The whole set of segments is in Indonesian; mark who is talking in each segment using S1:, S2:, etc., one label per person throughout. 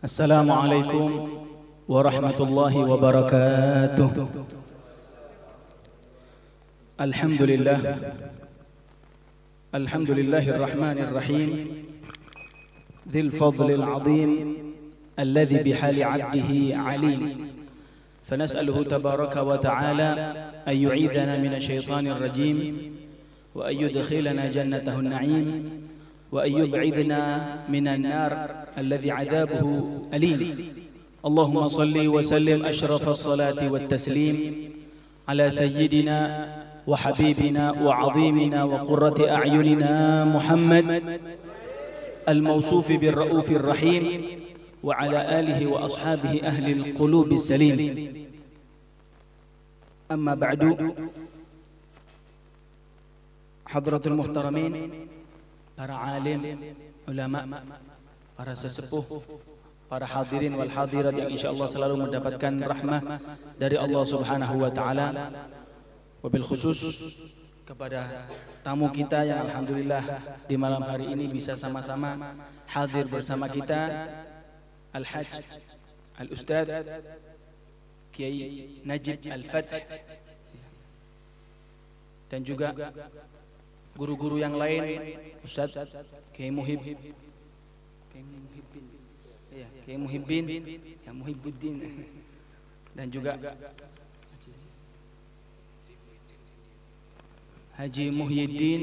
S1: Assalamualaikum warahmatullahi wabarakatuh. Alhamdulillah. Alhamdulillahirrahmanirrahim. Dzil fadlil azim alladzi bihali 'abdihi 'alim. فنسأله تبارك وتعالى أن يعيذنا من الشيطان الرجيم وأن يدخلنا جنته النعيم وأن يبعدنا من النار الذي عذابه أليم. اللهم صل وسلم أشرف الصلاة والتسليم على سيدنا وحبيبنا وعظيمنا وقرة أعيننا محمد الموصوف بالرؤوف الرحيم وعلى آله وأصحابه أهل القلوب السليم. أما بعد، حضرة المحترمين، para alim, ulama, para sesepuh, para hadirin wal hadirat yang insyaallah selalu mendapatkan rahmah dari Allah Subhanahu wa taala. Wabil khusus kepada tamu kita yang alhamdulillah di malam hari ini bisa sama-sama hadir bersama kita, Al-Hajj Al-Ustadz Kiai Najib Al-Fath, dan juga guru-guru yang lain, Ustadz Kiai Muhibbin, Kiai Muhibbin, ya Muhibbuddin, dan juga Haji Muhyiddin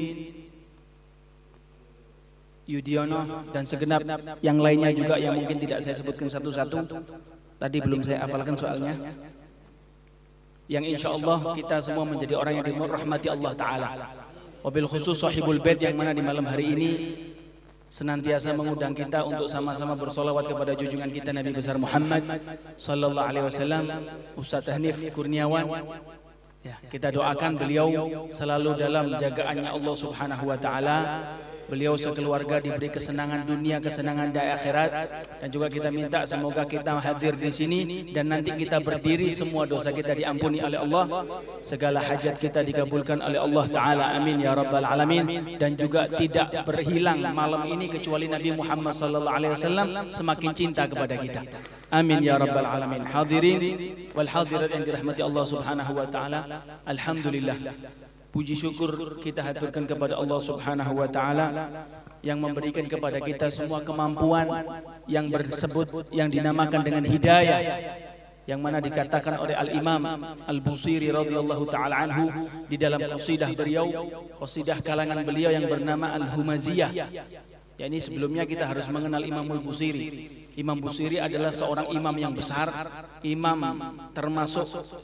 S1: Yudiono, dan segenap yang lainnya juga yang mungkin tidak saya sebutkan satu-satu. Tadi belum saya hafalkan soalnya. Yang insya Allah kita semua menjadi orang yang dirahmati Allah Ta'ala. Wabil khusus sahibul bait yang mana di malam hari ini senantiasa mengundang kita untuk sama-sama bersolawat kepada junjungan kita Nabi besar Muhammad sallallahu alaihi wasallam, Ustadz Hanif Kurniawan. Ya, kita doakan beliau selalu dalam jagaannya Allah Subhanahu wa taala. Beliau sekeluarga diberi kesenangan dunia, kesenangan di akhirat, dan juga kita minta semoga kita hadir di sini dan nanti kita berdiri semua dosa kita diampuni oleh Allah, segala hajat kita dikabulkan oleh Allah Ta'ala, amin ya rabbal alamin. Dan juga tidak berhilang malam ini kecuali Nabi Muhammad SAW semakin cinta kepada kita, amin ya rabbal alamin. Hadirin wal hadirat yang dirahmati Allah Subhanahu wa Ta'ala, alhamdulillah, puji syukur kita haturkan kepada Allah Subhanahu wa taala yang memberikan kepada kita semua kemampuan yang bersebut yang dinamakan dengan hidayah, yang mana dikatakan oleh Al-Imam Al-Busiri radhiyallahu taala anhu di dalam qasidah beliau, qasidah kalangan beliau yang bernama Al-Humaziyah. Ya, ini sebelumnya kita harus mengenal Imam Al-Busiri. Imam Busiri adalah seorang imam yang besar, imam termasuk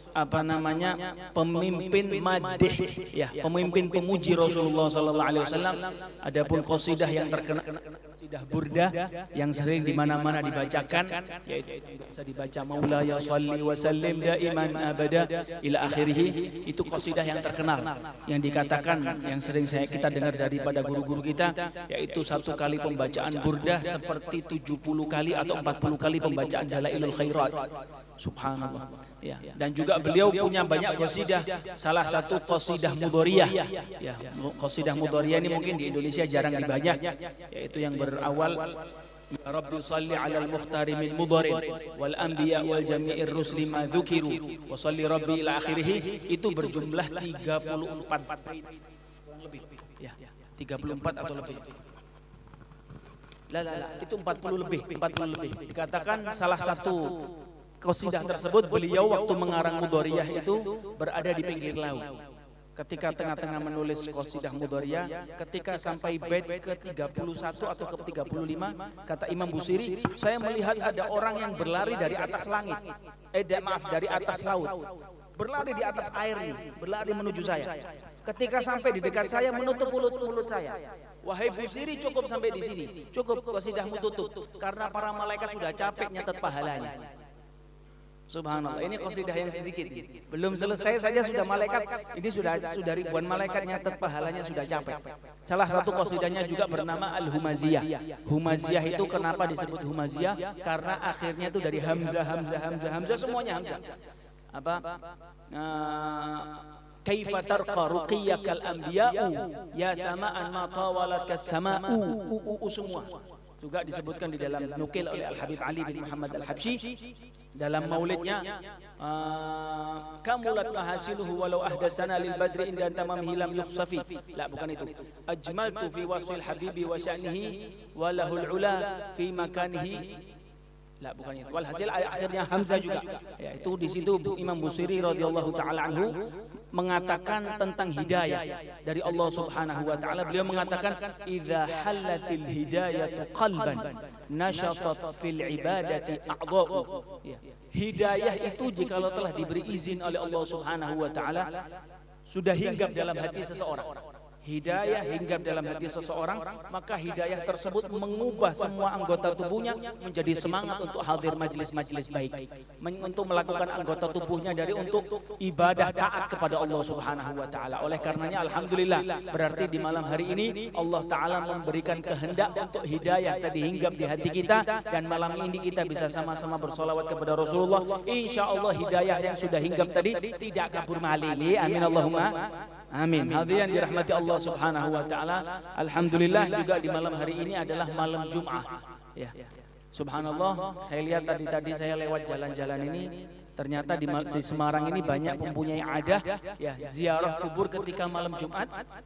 S1: pemimpin madih, ya, pemimpin pemuji Rasulullah sallallahu alaihi wasallam. Adapun qasidah yang terkenal, qasidah burdah yang sering di mana-mana dibacakan, yaitu bisa dibaca Maula ya shalli wa sallim daiman abada ila akhirih. Itu qasidah yang terkenal yang dikatakan, yang sering kita dengar daripada guru-guru kita, yaitu satu kali pembacaan burdah seperti 70 kali atau 40 kali pembacaan Dalailul Khairat. Subhanallah. Ya. Dan juga beliau punya banyak qasidah, salah satu qasidah mudhoriyah. Ya, qasidah mudhoriyah ini mungkin di Indonesia jarang dibaca, yaitu yang berawal Ya Rabbi salli ala al-mukhtari min mudharin wal anbiya wal jami'ir rusli ma dzukiru wa salli rabbi ila akhirih. Itu berjumlah 34 bait lebih. Ya, 34 atau lebih. Itu 40 lebih. Dikatakan salah satu qasidah tersebut beliau waktu mengarang mudhoriyah itu berada di pinggir laut. Ketika tengah-tengah menulis qasidah mudhoriyah, ketika sampai bait ke-31 atau ke-35, kata Imam Busiri, saya melihat ada orang yang berlari dari atas langit. Dari atas laut. Berlari di atas air ini, berlari menuju saya. Ketika sampai di dekat saya, menutup mulut saya. Wahai Busiri, cukup sampai di sini. Cukup, qasidahmu tutup. Karena para malaikat sudah capek nyatet pahalanya. Subhanallah, ini qasidah yang sedikit. Belum selesai saja sudah malaikat, ini sudah ribuan malaikat nyatet pahalanya, sudah capek. Salah satu qasidahnya juga bernama Al-Humaziyah. Humaziyah itu kenapa disebut Humaziyah? Karena akhirnya itu dari Hamzah, semuanya Hamzah. Kaifa tarqa ruqiyyakal anbiya'u ya sama'an ma tawalat kas sama'u, semua. juga disebutkan di dalam nukil oleh Al-Habib Ali bin Muhammad Al-Habsyi dalam maulidnya, kamulat mahasiluhu walau ahdasana lil badri inda tamamihi lam yukhsafi. La, bukan itu. Ajmaltu fi wasfil habibi wa sya'nihi wa lahul ula fi makanihi. La, bukan itu. Walhasil akhirnya Hamzah juga. Ya, itu di situ Imam Busiri radhiyallahu taala anhu mengatakan tentang hidayah dari Allah Subhanahu wa taala. Beliau mengatakan idza halatil hidayatu qalban nashatat fil ibadati a'dha'u. Ya. Hidayah itu jikalau telah diberi izin oleh Allah Subhanahu wa taala sudah hinggap dalam hati seseorang. Hidayah hinggap dalam hati seseorang, maka hidayah tersebut mengubah semua anggota tubuhnya menjadi semangat untuk hadir majelis-majelis baik, untuk melakukan anggota tubuhnya dari untuk ibadah taat kepada Allah Subhanahu wa taala. Oleh karenanya alhamdulillah, berarti di malam hari ini Allah taala memberikan kehendak untuk hidayah tadi hinggap di hati kita, dan malam ini kita bisa sama-sama bersolawat kepada Rasulullah. Insyaallah hidayah yang sudah hinggap tadi tidak kabur malili. Amin Allahumma amin. Hadirin dirahmati Allah Subhanahu wa taala. Alhamdulillah juga di malam hari ini adalah malam Jumat. Ya. Subhanallah, saya lihat tadi saya lewat jalan-jalan ini, ternyata di Semarang ini banyak mempunyai adah ya ziarah kubur ketika malam Jumat.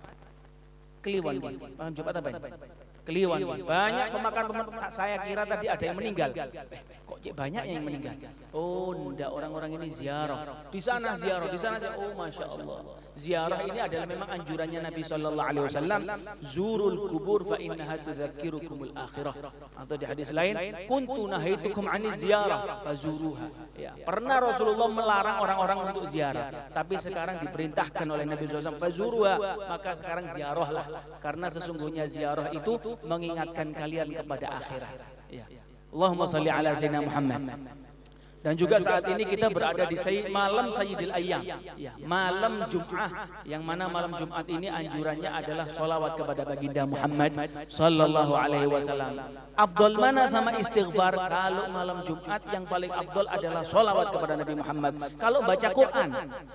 S1: Kliwon. Malam Jumat apa ini? Kliwon. Banyak pemakaman, saya kira tadi ada yang meninggal. Kok banyak yang meninggal? Oh, enggak, orang-orang ini ziarah. Di sana ziarah, di sana ziarah. Oh, Masya Allah. Ziarah ini adalah memang anjurannya Nabi sallallahu alaihi wasallam, zurul kubur fa innaha tudzakirukumul akhirah. Atau di hadis lain, kuntu nahaitukum aniz ziarah fazuruha. Ya, pernah Rasulullah melarang orang-orang untuk ziarah, tapi sekarang diperintahkan oleh Nabi sallallahu alaihi wasallam fazuruha, maka sekarang ziarahlah, karena sesungguhnya ziarah itu mengingatkan kalian kepada akhirat. Ya. Allahumma salli ala sayyidina Muhammad. Dan juga saat ini kita berada di malam Sayyidil Ayyam, ya, malam Jum'ah, yang mana malam Jumat ini anjurannya adalah sholawat kepada baginda Muhammad sallallahu alaihi wasallam. Afdal mana sama istighfar? Kalau malam Jumat yang paling afdal adalah sholawat kepada Nabi Muhammad. Kalau baca Quran,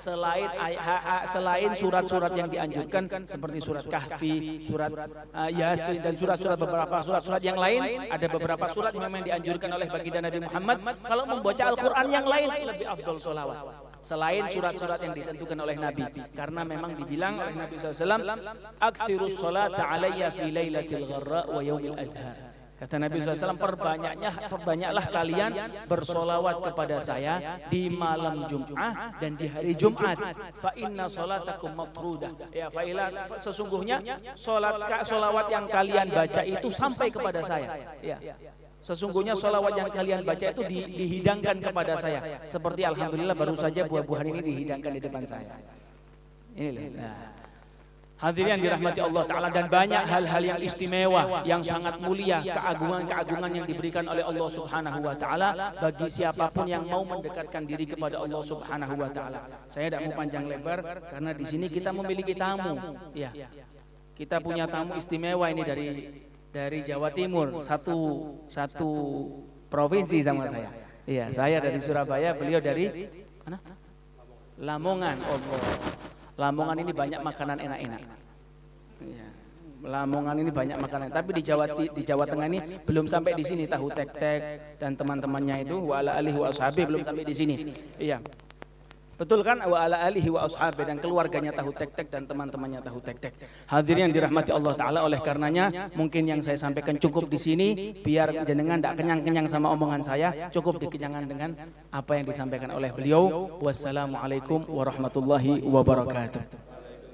S1: selain surat-surat yang dianjurkan seperti surat Kahfi, surat Yasin, dan beberapa surat-surat yang lain, ada beberapa surat yang memang dianjurkan oleh baginda Nabi Muhammad. Kalau membaca Al-Quran yang lain lebih afdal sholawat selain surat-surat yang ditentukan oleh Nabi, karena memang dibilang oleh Nabi SAW, aktsirus sholata alayya fi lailatil gharra wa yaumil azhar. Kata Nabi SAW, perbanyaklah kalian bersolawat kepada saya di malam Jum'ah dan di hari Jumat. Fa inna sholatakum matrudah. Ya, sesungguhnya solawat yang kalian baca itu sampai kepada saya. Ya. Sesungguhnya sholawat yang kalian baca itu dihidangkan kepada saya. Seperti alhamdulillah baru saja buah-buahan ini dihidangkan di depan saya. Inilah. Nah. Hadirin dirahmati Allah Ta'ala, dan banyak hal-hal yang istimewa, yang sangat mulia, keagungan-keagungan yang diberikan oleh Allah Subhanahu wa Ta'ala bagi siapapun yang mau mendekatkan diri kepada Allah Subhanahu wa Ta'ala. Saya tidak mau panjang lebar karena di sini kita memiliki tamu. Ya. Kita punya tamu istimewa ini dari Jawa Timur, satu provinsi sama saya. Iya, saya dari Surabaya, beliau dari mana? Lamongan. Lamongan ini banyak makanan enak-enak. Ya. Lamongan ini banyak makanan. Tapi di Jawa Tengah ini belum sampai di sini, tahu tek-tek dan teman-temannya itu wa ala alihi wa ashabi belum sampai di sini. Iya. Betul kan? Wa ala alihi wa ashabi, dan keluarganya tahu tek-tek dan teman-temannya tahu tek-tek. Hadirin yang dirahmati Allah Ta'ala, oleh karenanya mungkin yang saya sampaikan cukup di sini, biar jenengan tidak kenyang-kenyang sama omongan saya, cukup dikenyangkan dengan apa yang disampaikan oleh beliau. Wassalamualaikum warahmatullahi wabarakatuh.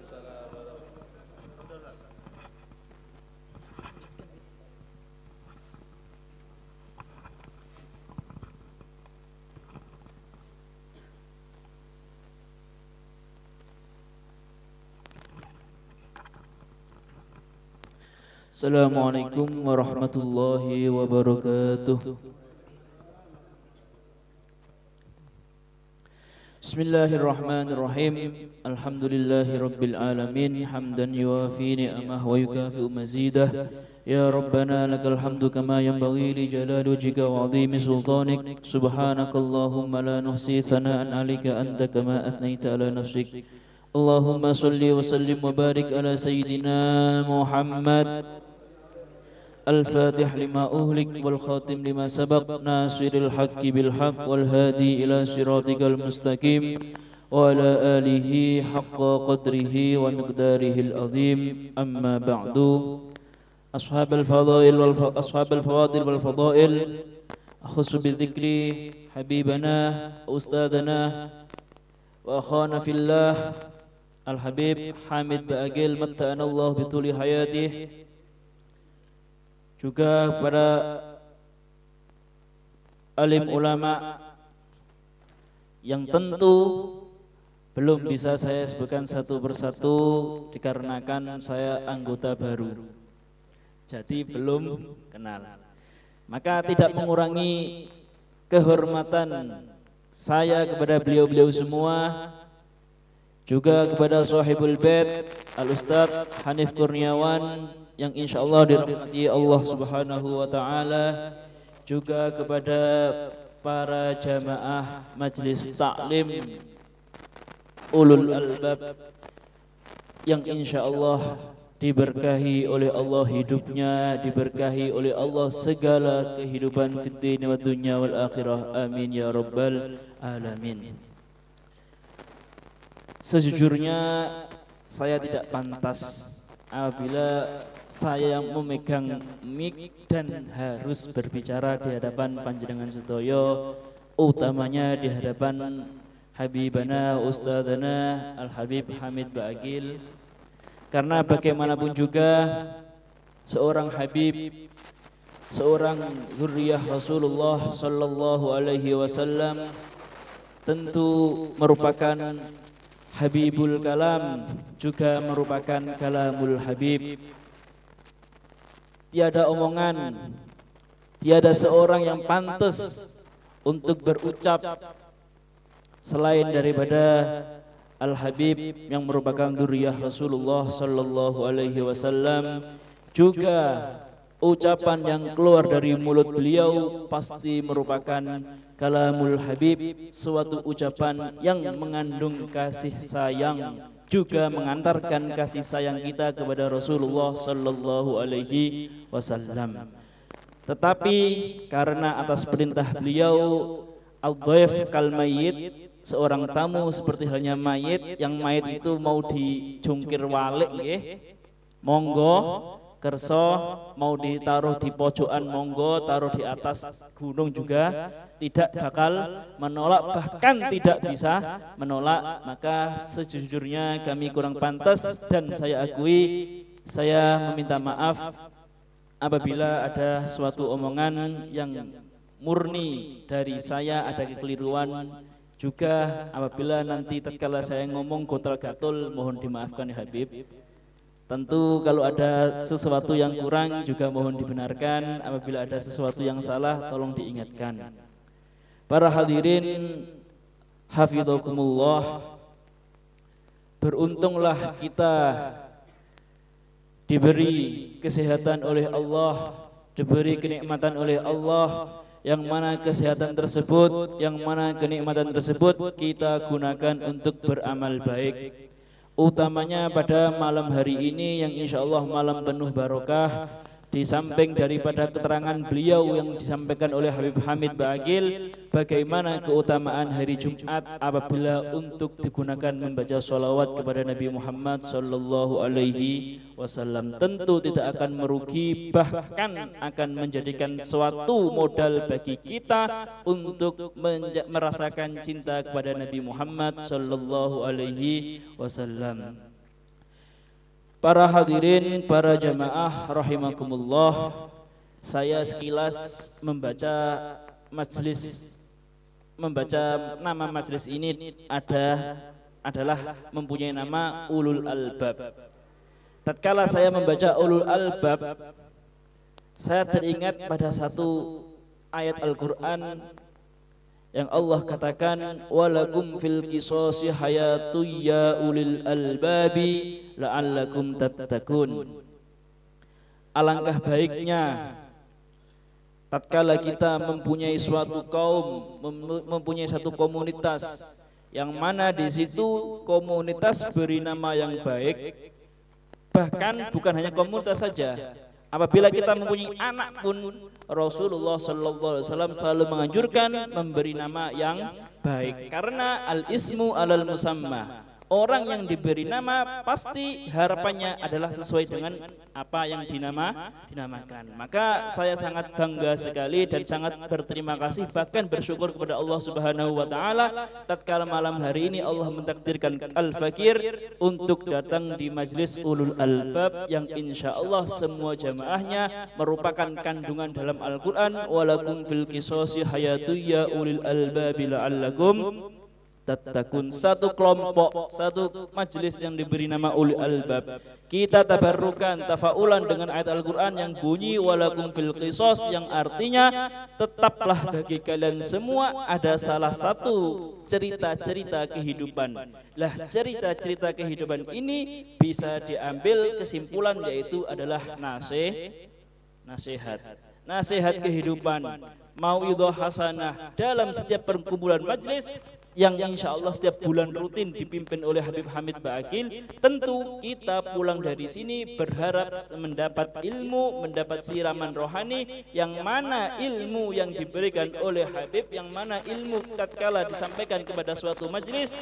S2: Assalamualaikum warahmatullahi wabarakatuh. Bismillahirrahmanirrahim. Alhamdulillahi rabbil alamin, hamdan yuafi ni'amah wa yukafi'u mazidah. Ya Rabbana lakal hamdu kama yanbaghi li jalali wajhika wa 'azimi sultanik. Subhanakallahumma la nuhsi thana'an 'alaika anta kama athnayta 'ala nafsik. Allahumma salli wa sallim wa barik ala sayyidina Muhammad. الفاتح لما أهلك والخاتم لما سبق ناصر الحق بالحق والهادي إلى صراطك المستقيم وعلى آله حق قدره ومقداره العظيم. أما بعد، أصحاب الفواضل والفضائل، أخص بالذكر حبيبنا أستاذنا وأخانا في الله الحبيب حامد Ba'agil matta'ana Allah bituli hayatih, juga para alim ulama yang tentu belum bisa saya sebutkan satu persatu dikarenakan saya anggota baru, jadi belum kenal. Maka tidak mengurangi kehormatan saya kepada beliau-beliau semua, juga kepada Sahibul Bait Al-Ustaz Hanif Kurniawan yang insyaallah dirahmati Allah Subhanahu wa taala, juga kepada para jamaah Majelis Taklim Ulul Albab yang insyaallah diberkahi oleh Allah hidupnya, diberkahi oleh Allah segala kehidupan fid din wa dunya wal akhirah. Amin ya rabbal alamin. Sejujurnya saya tidak pantas apabila saya yang memegang mic dan harus berbicara di hadapan panjenengan sedaya, utamanya di hadapan Habibana Ustadzana Al-Habib Hamid Ba'agil. Karena bagaimanapun juga seorang Habib, seorang zuriyah Rasulullah Sallallahu Alaihi Wasallam tentu merupakan Habibul Kalam, juga merupakan Kalamul Habib. Tiada omongan, tiada seorang yang pantas untuk berucap selain daripada Al-Habib yang merupakan dzurriyyah Rasulullah Sallallahu Alaihi Wasallam. Juga ucapan yang keluar dari mulut beliau pasti merupakan Kalamul Habib, suatu ucapan yang mengandung kasih sayang, juga mengantarkan kasih sayang kita kepada Rasulullah Sallallahu Alaihi Wasallam. Tetapi karena atas perintah beliau, al-dhaif kal mayyit, seorang tamu seperti halnya mayit, yang mayit itu mau dijungkir walik nggih, monggo, kerso mau ditaruh di pojokan monggo, taruh di atas gunung juga tidak bakal menolak, bahkan tidak bisa menolak. Maka sejujurnya kami kurang pantas dan saya akui, saya meminta maaf apabila ada suatu omongan yang murni dari saya ada kekeliruan. Juga apabila nanti tatkala saya ngomong gotal-gatul, mohon dimaafkan ya Habib. Tentu kalau ada sesuatu yang kurang juga mohon dibenarkan, apabila ada sesuatu yang salah tolong diingatkan. Para hadirin hafidhakumullah, beruntunglah kita diberi kesehatan oleh Allah, diberi kenikmatan oleh Allah, yang mana kesehatan tersebut, yang mana kenikmatan tersebut kita gunakan untuk beramal baik. Utamanya pada malam hari ini yang insyaallah malam penuh barokah, di samping daripada keterangan beliau yang disampaikan oleh Habib Hamid Ba'agil, bagaimana keutamaan hari Jumat apabila untuk digunakan membaca sholawat kepada Nabi Muhammad Sallallahu Alaihi Wasallam. Tentu tidak akan merugi, bahkan akan menjadikan suatu modal bagi kita untuk merasakan cinta kepada Nabi Muhammad Sallallahu Alaihi Wasallam. Para hadirin, para jamaah rahimakumullah, saya sekilas membaca nama majelis ini adalah mempunyai nama Ulul Albab. Tatkala saya membaca Ulul Albab, saya teringat pada satu ayat Al-Qur'an yang Allah katakan, walakum fil qisasi hayatu ya ulil albabi la'allakum tattaqun. Alangkah baiknya tatkala kita mempunyai suatu kaum, mempunyai satu komunitas, yang mana di situ komunitas beri nama yang baik. Bahkan bukan hanya komunitas saja, Apabila kita mempunyai anak pun, Rasulullah sallallahu alaihi wasallam selalu menganjurkan memberi nama yang baik, karena al-ismu alal musamma. Orang yang diberi nama pasti harapannya adalah sesuai dengan apa yang dinamakan. Maka saya sangat bangga sekali dan sangat berterima kasih, bahkan bersyukur kepada Allah Subhanahu wa taala tatkala malam hari ini Allah mentakdirkan Al-Fakir untuk datang di majlis Ulul Albab yang insyaallah semua jamaahnya merupakan kandungan dalam Al-Qur'an, walakum fil qisasi hayatu ya ulil albab la'allakum tattaqun. Satu kelompok, satu majelis yang diberi nama Ulul Albab. Kita tabarrukan, tafaulan dengan ayat Al-Qur'an yang bunyi walakum fil qisas, yang artinya tetaplah bagi kalian semua ada salah satu cerita-cerita kehidupan. Lah, cerita-cerita kehidupan ini bisa diambil kesimpulan yaitu adalah nasihat. Nasihat kehidupan, mauidhah hasanah dalam setiap perkumpulan majelis yang insya Allah setiap bulan rutin dipimpin oleh Habib Hamid Ba'akil. Tentu kita pulang dari sini berharap mendapat ilmu, mendapat siraman rohani, yang mana ilmu yang diberikan oleh Habib, yang mana ilmu tatkala disampaikan kepada suatu majelis,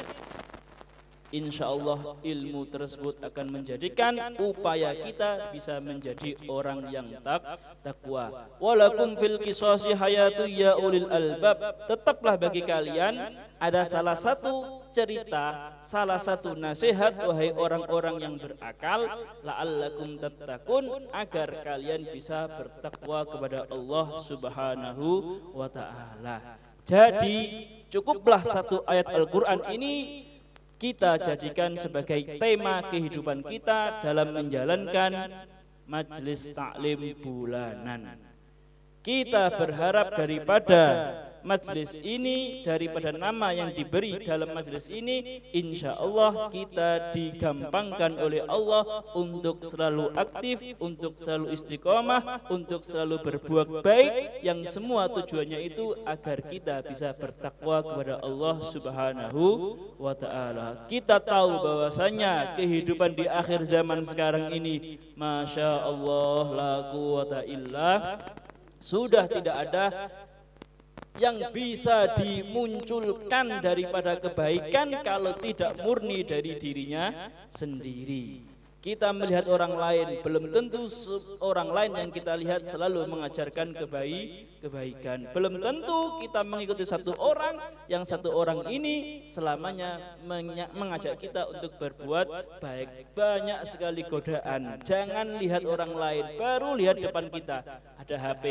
S2: insya Allah ilmu tersebut akan menjadikan upaya kita bisa menjadi orang yang takwa. Walakum fil qisasi hayatu ya ulil albab. Tetaplah bagi kalian ada salah satu cerita, salah satu nasihat, wahai orang-orang yang berakal, la'allakum tattaqun, agar kalian bisa bertakwa kepada Allah Subhanahu wa ta'ala. Jadi cukuplah satu ayat Al-Qur'an ini kita jadikan sebagai tema kehidupan kita dalam menjalankan majelis taklim bulanan. Kita berharap daripada majelis ini, daripada nama yang diberi dalam majelis ini, insya Allah kita digampangkan oleh Allah untuk selalu aktif, untuk selalu istiqomah, untuk selalu berbuat baik, yang semua tujuannya itu agar kita bisa bertakwa kepada Allah Subhanahu wa ta'ala. Kita tahu bahwasanya kehidupan di akhir zaman sekarang ini, masya Allah la quwata illa, sudah tidak ada yang bisa dimunculkan daripada kebaikan kalau tidak murni dari dirinya sendiri. Kita melihat orang lain, belum tentu orang lain yang kita lihat selalu mengajarkan kebaikan. Belum tentu kita mengikuti satu orang, yang satu orang ini selamanya mengajak kita untuk berbuat baik. Banyak sekali godaan. Jangan lihat orang lain, baru lihat depan kita. Ada HP,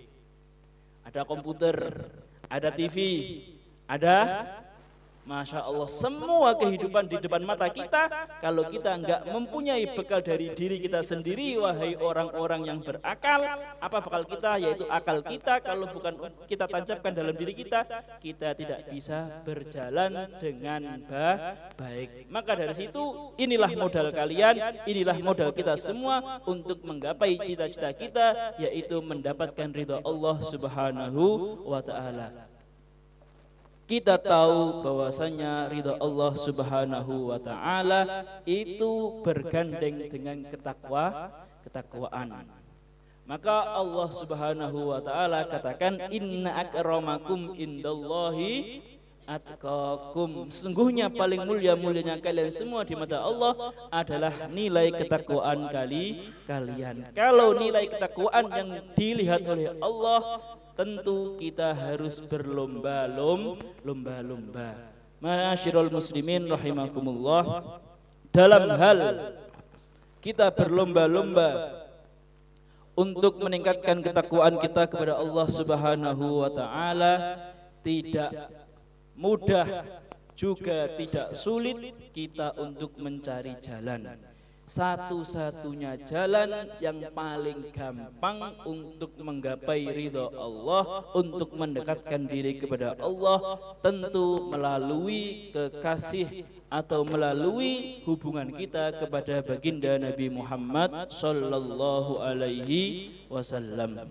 S2: ada komputer, ada TV, ada, masya Allah, semua kehidupan di depan mata kita. Kalau kita enggak mempunyai bekal dari diri kita sendiri, wahai orang-orang yang berakal, apa bekal kita? Yaitu akal kita. Kalau bukan kita tancapkan dalam diri kita, kita tidak bisa berjalan dengan baik. Maka dari situ, inilah modal kalian, inilah modal kita semua untuk menggapai cita-cita kita, yaitu mendapatkan ridha Allah Subhanahu wa ta'ala. Kita tahu bahwasanya ridha Allah Subhanahu wa ta'ala itu bergandeng dengan ketakwaan. Maka Allah Subhanahu wa ta'ala katakan, inna akramakum indallahi atqakum. Sesungguhnya paling mulia-mulianya kalian semua di mata Allah adalah nilai ketakwaan kalian. Kalau nilai ketakwaan yang dilihat oleh Allah, tentu kita harus berlomba-lomba. Ma'asyiral muslimin rahimakumullah, dalam hal kita berlomba-lomba untuk meningkatkan ketakwaan kita kepada Allah Subhanahu wa ta'ala, tidak mudah juga tidak sulit kita untuk mencari jalan. Satu-satunya jalan yang paling gampang untuk menggapai ridha Allah, untuk mendekatkan diri kepada Allah, tentu melalui kekasih atau melalui hubungan kita kepada baginda Nabi Muhammad sallallahu alaihi wasallam.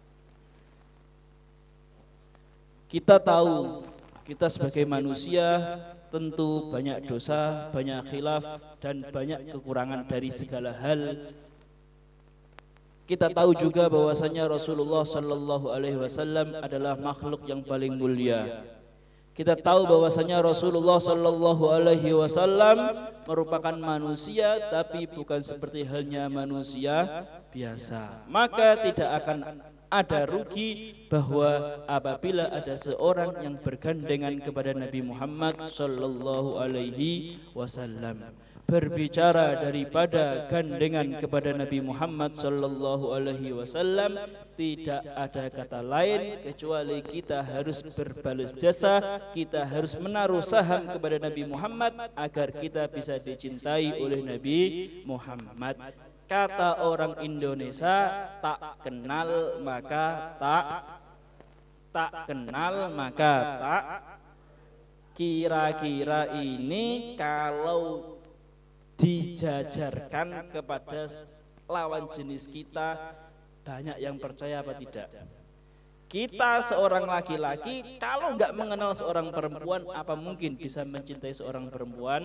S2: Kita tahu, kita sebagai manusia tentu banyak dosa, banyak khilaf, dan banyak kekurangan dari segala hal. Kita tahu juga bahwasanya Rasulullah sallallahu alaihi wasallam adalah makhluk yang paling mulia. Kita tahu bahwasanya Rasulullah sallallahu alaihi wasallam merupakan manusia, tapi bukan seperti halnya manusia biasa. Maka tidak akan ada rugi bahwa apabila ada seorang yang bergandengan kepada Nabi Muhammad sallallahu alaihi wasallam, berbicara daripada gandengan kepada Nabi Muhammad sallallahu alaihi wasallam, tidak ada kata lain kecuali kita harus berbalas jasa, kita harus menaruh saham kepada Nabi Muhammad agar kita bisa dicintai oleh Nabi Muhammad. Kata orang Indonesia, tak kenal maka tak kenal maka tak. Kira-kira ini kalau dijajarkan kepada lawan jenis kita, banyak yang percaya apa tidak? Kita seorang laki-laki kalau nggak mengenal seorang perempuan, apa mungkin bisa mencintai seorang perempuan?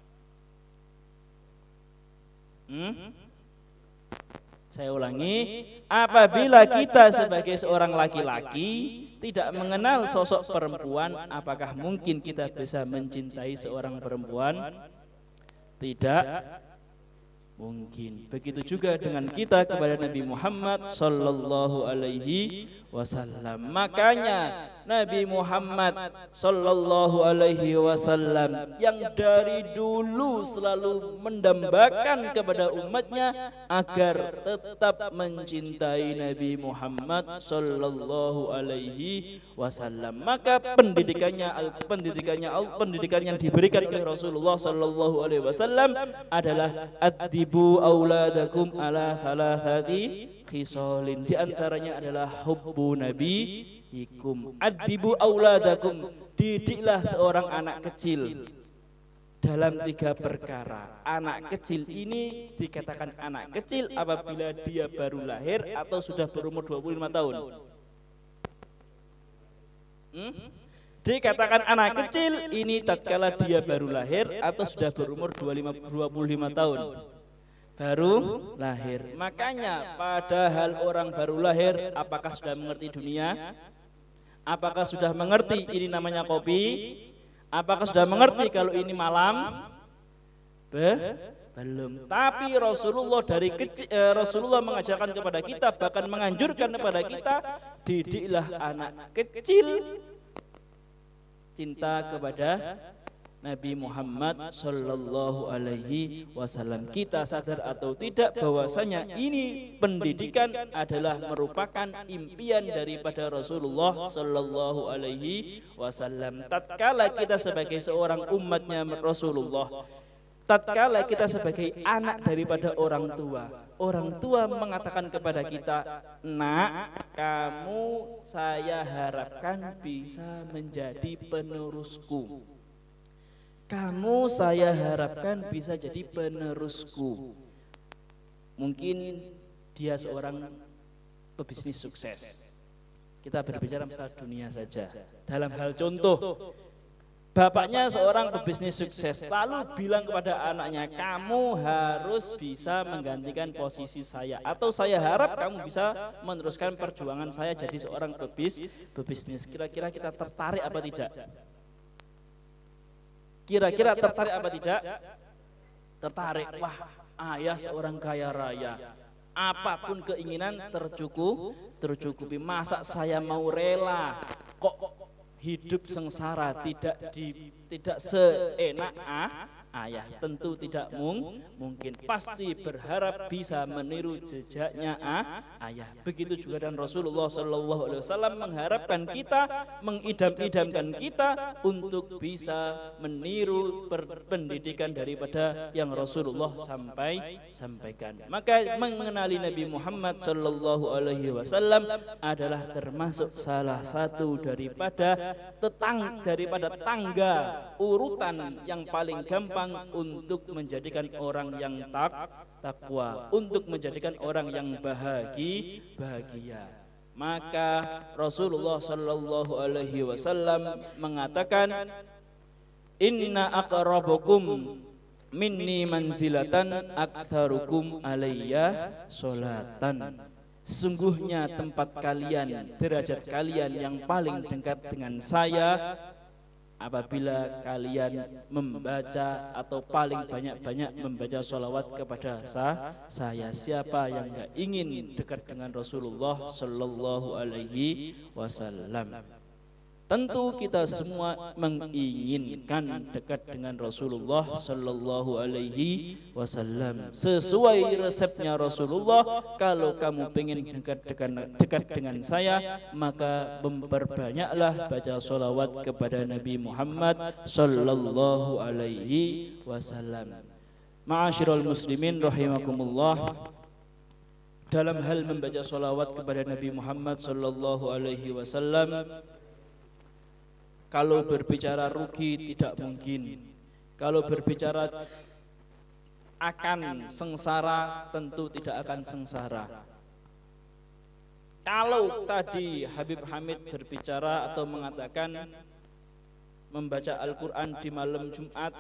S2: Saya ulangi, apabila kita sebagai seorang laki-laki tidak mengenal sosok perempuan, apakah mungkin kita bisa mencintai seorang perempuan? Tidak mungkin. Begitu juga dengan kita kepada Nabi Muhammad sallallahu alaihi wasallam. Makanya Nabi Muhammad sallallahu alaihi wasallam yang dari dulu selalu mendambakan kepada umatnya agar tetap mencintai Nabi Muhammad sallallahu alaihi wasallam. Maka pendidikan yang diberikan oleh Rasulullah sallallahu alaihi wasallam adalah adibu auladakum ala thalathati khisalin. Di antaranya adalah hubbu nabiyikum. Adibu auladakum, didiklah seorang anak kecil dalam 3 perkara. Anak kecil ini dikatakan anak kecil apabila dia baru lahir atau sudah berumur 25 tahun. Dikatakan anak kecil ini tatkala dia baru lahir atau sudah berumur 25 tahun. Baru lahir. Makanya padahal orang baru lahir, apakah sudah mengerti dunia? Apakah sudah mengerti ini namanya kopi? Apakah sudah mengerti kalau ini malam? Belum. Tapi Rasulullah dari kecil, Rasulullah mengajarkan kepada kita, bahkan menganjurkan kepada kita, didiklah anak kecil cinta kepada Nabi Muhammad sallallahu alaihi wasallam. Kita sadar atau tidak bahwasanya ini pendidikan adalah merupakan impian daripada Rasulullah sallallahu alaihi wasallam. Tatkala kita sebagai seorang umatnya Rasulullah, tatkala kita sebagai anak daripada orang tua mengatakan kepada kita, "Nak, kamu saya harapkan bisa menjadi penerusku. Kamu saya harapkan bisa jadi penerusku." Mungkin dia seorang pebisnis sukses. Kita berbicara masalah dunia saja. Dalam hal contoh, bapaknya seorang pebisnis sukses lalu bilang kepada anaknya, "Kamu harus bisa menggantikan posisi saya, atau saya harap kamu bisa meneruskan perjuangan saya jadi seorang pebisnis." Kira-kira kita tertarik apa tidak? Kira-kira tertarik apa tidak? Tertarik. Wah, ayah seorang kaya raya, apapun keinginan tercukupi. Masa saya mau rela kok hidup sengsara tidak seenak ayah? Tentu tidak mungkin. Pasti berharap bisa meniru jejaknya ayah. Begitu juga dan Rasulullah sallallahu alaihi wasallam mengharapkan kita, mengidam-idamkan kita untuk bisa meniru pendidikan daripada yang Rasulullah sampaikan. Maka mengenali Nabi Muhammad sallallahu alaihi wasallam adalah termasuk salah satu daripada tangga urutan yang paling gampang untuk menjadikan orang yang takwa, untuk menjadikan orang yang bahagia. Maka Rasulullah sallallahu alaihi wasallam mengatakan, "Inna aqrabakum minni manzilatan aktsarukum alayya sholatan." sesungguhnya tempat kalian, derajat kalian yang paling dekat dengan saya apabila kalian membaca atau paling banyak-banyak membaca sholawat kepada saya. Siapa yang gak ingin dekat dengan Rasulullah Sallallahu Alaihi Wasallam? Tentu kita semua menginginkan dekat dengan Rasulullah Sallallahu Alaihi Wasallam. Sesuai resepnya Rasulullah, kalau kamu pengen dekat dengan saya, maka memperbanyaklah baca sholawat kepada Nabi Muhammad Sallallahu Alaihi Wasallam. Ma'asyiral muslimin rahimakumullah. Dalam hal membaca sholawat kepada Nabi Muhammad Sallallahu Alaihi Wasallam, kalau berbicara rugi tidak mungkin. Kalau berbicara akan sengsara tentu tidak akan sengsara. Kalau tadi Habib Hamid berbicara atau mengatakan membaca Al-Quran di malam Jumat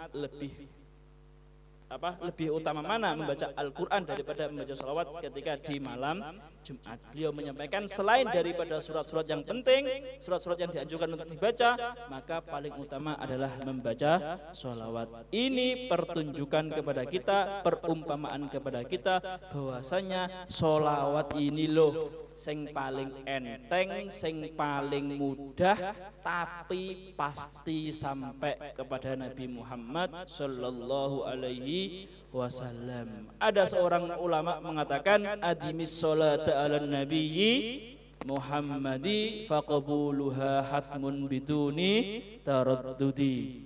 S2: lebih utama mana membaca Al-Quran daripada membaca sholawat ketika di malam Jumat. Beliau menyampaikan selain daripada surat-surat yang penting, surat-surat yang dianjurkan untuk dibaca, maka paling utama adalah membaca sholawat. Ini pertunjukan kepada kita, perumpamaan kepada kita bahwasanya sholawat ini loh sing paling enteng, sing paling mudah, tapi pasti sampai kepada Nabi Muhammad Sallallahu Alaihi Wasallam. Ada seorang ulama mengatakan adimis sholata ala nabiyyi Muhammadi faqabuluha hatmun biduni taraddudi.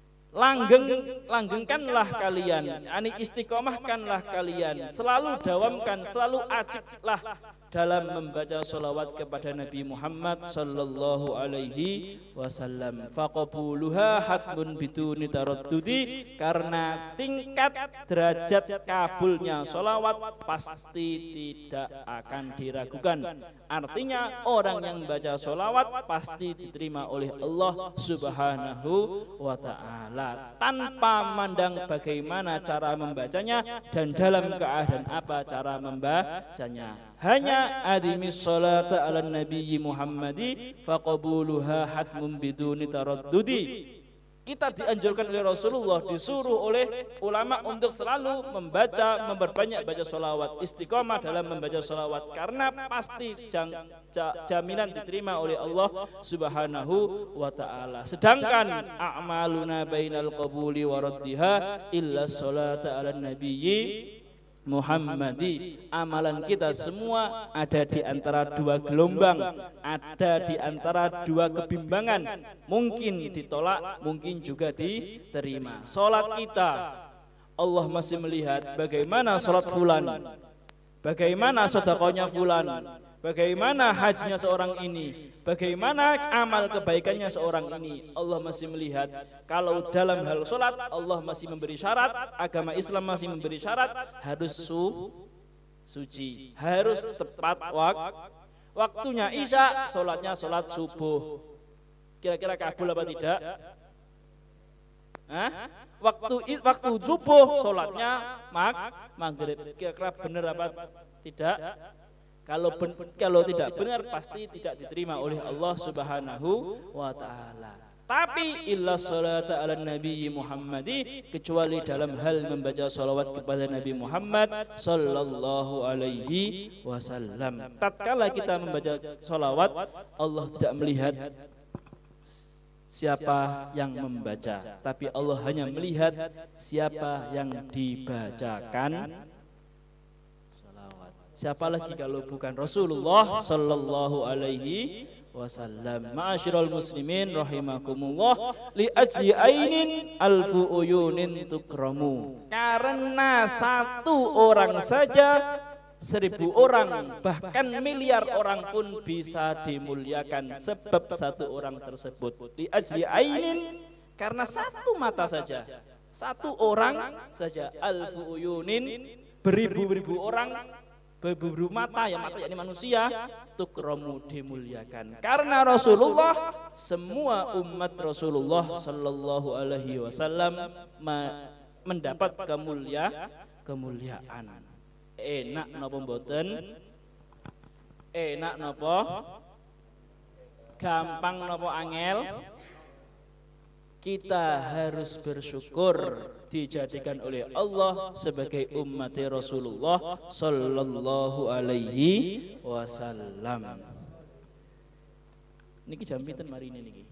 S2: Langgengkanlah kalian, istiqomahkanlah kalian, selalu dawamkan, selalu aciklah dalam membaca sholawat kepada Nabi Muhammad Sallallahu Alaihi Wasallam. Faqabuluha hatmun biduni taraddudi, karena tingkat derajat kabulnya sholawat pasti tidak akan diragukan. Artinya orang yang membaca sholawat pasti diterima oleh Allah Subhanahu wa Ta'ala, tanpa memandang bagaimana cara membacanya dan dalam keadaan apa cara membacanya. Hanya adimis sholata ala nabiyyi Muhammadi faqabuluha hatmun biduni taraddudi. Kita dianjurkan oleh Rasulullah, disuruh oleh ulama untuk selalu membaca, memperbanyak baca sholawat, istiqomah dalam membaca sholawat, karena pasti jaminan diterima oleh Allah Subhanahu wa Ta'ala. Sedangkan a'maluna bainal qabuli wa raddiha illa sholata ala nabiyyi Muhammadi, amalan kita semua ada di antara dua gelombang, ada di antara dua kebimbangan, mungkin ditolak, mungkin juga diterima. Salat kita, Allah masih melihat bagaimana salat fulan, bagaimana sedekahnya fulan, bagaimana hajinya seorang ini, bagaimana amal kebaikannya seorang ini. Allah masih melihat. Kalau dalam hal sholat, Allah masih memberi syarat, agama Islam masih memberi syarat, harus suci, harus tepat waktunya. Isya, sholatnya sholat subuh. Kira-kira kabul apa tidak? Waktu subuh, sholatnya maghrib. Kira-kira benar apa tidak? Kalau tidak benar pasti tidak diterima oleh Allah Subhanahu wa Ta'ala. Tapi illa sholata ala nabiyyi Muhammadi, kecuali dalam hal membaca sholawat kepada Nabi Muhammad Sallallahu Alaihi Wasallam. Tatkala kita membaca sholawat, Allah tidak melihat siapa yang membaca, tapi Allah hanya melihat siapa yang dibacakan. Siapa lagi kalau bukan Rasulullah Sallallahu Alaihi Wasallam. Ma'asyiral muslimin rahimakumullah, li ajli ainin alfu uyunin tukramu. Karena satu orang saja 1000 orang, bahkan miliar orang pun bisa dimuliakan sebab satu orang tersebut. Li ajli ainin, karena satu mata saja, satu orang saja. Alfu uyunin, beribu-ribu orang, berburu mata, yang mata yakni manusia, tukramu, dimuliakan. Karena Rasulullah, semua umat Rasulullah Sallallahu Alaihi Wasallam mendapat kemuliaan. Enak napa mboten? Enak nopo? Gampang nopo angel? Kita harus bersyukur dijadikan oleh Allah sebagai umat Rasulullah sallallahu alaihi wasallam. Niki jam pinten mari ini niki?